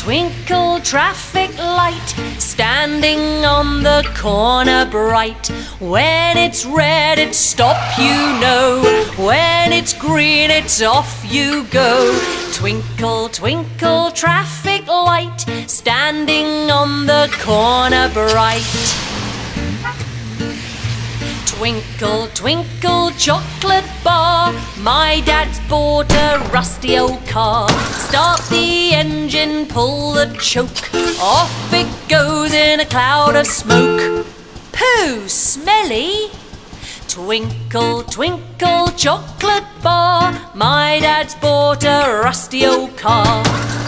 twinkle, traffic light, standing on the corner bright. When it's red, it's stop, you know. When it's green, it's off you go. Twinkle, twinkle, traffic light, standing on the corner bright. Twinkle, twinkle, chocolate bar, my dad's bought a rusty old car. Start the engine, pull the choke, off it goes in a cloud of smoke. Pooh, smelly! Twinkle, twinkle, chocolate bar, my dad's bought a rusty old car.